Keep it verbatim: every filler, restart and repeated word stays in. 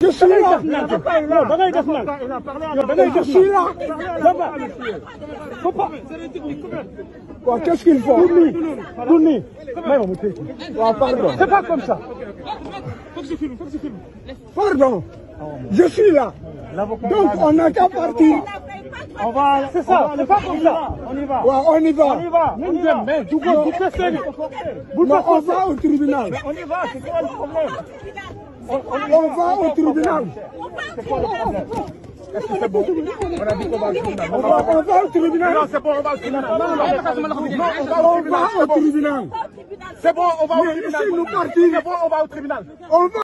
Je suis là. Je suis là. Ouais, qu'est-ce qu'il faut? Tourni. Ouais, pardon. C'est pas comme ça. Pardon. Je suis là. Donc on n'a qu'à partir. On va, c'est ça, c'est pas comme ça. On y va. Ouais, on y va. On y va. On y va. Mais du coup, vous faites ça. Non, on va au tribunal. On y va, c'est quoi le problème? On, on va au tribunal. C'est quoi le problème? Est-ce que c'est bon? On a dit qu'on va au tribunal. On va, on va au tribunal. Non, c'est bon, on va au tribunal. Non, non, on va au tribunal. C'est bon, on va au tribunal. Mais laissez-nous partir. C'est bon, on va au tribunal. On va